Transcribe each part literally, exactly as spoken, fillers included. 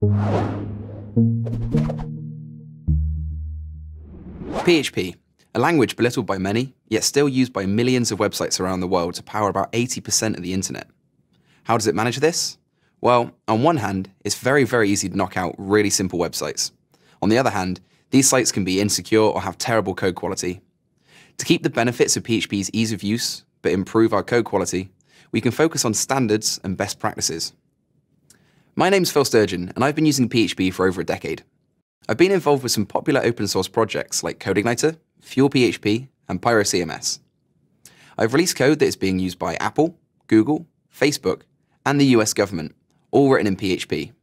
P H P, a language belittled by many, yet still used by millions of websites around the world to power about eighty percent of the internet. How does it manage this? Well, on one hand, it's very, very easy to knock out really simple websites. On the other hand, these sites can be insecure or have terrible code quality. To keep the benefits of P H P's ease of use, but improve our code quality, we can focus on standards and best practices. My name's Phil Sturgeon, and I've been using P H P for over a decade. I've been involved with some popular open source projects like CodeIgniter, Fuel P H P, and PyroCMS. I've released code that is being used by Apple, Google, Facebook, and the U S government, all written in P H P.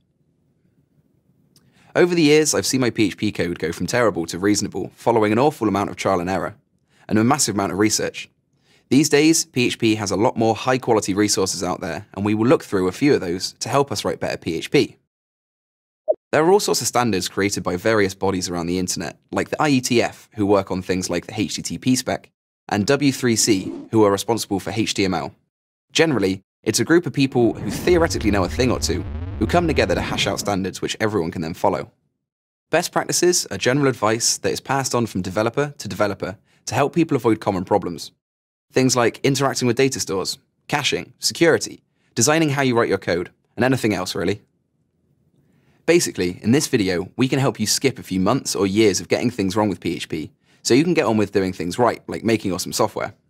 Over the years, I've seen my P H P code go from terrible to reasonable, following an awful amount of trial and error, and a massive amount of research. These days, P H P has a lot more high-quality resources out there, and we will look through a few of those to help us write better P H P. There are all sorts of standards created by various bodies around the internet, like the I E T F, who work on things like the H T T P spec, and W three C, who are responsible for H T M L. Generally, it's a group of people who theoretically know a thing or two, who come together to hash out standards which everyone can then follow. Best practices are general advice that is passed on from developer to developer to help people avoid common problems. Things like interacting with data stores, caching, security, designing how you write your code, and anything else really. Basically, in this video, we can help you skip a few months or years of getting things wrong with P H P, so you can get on with doing things right, like making awesome software.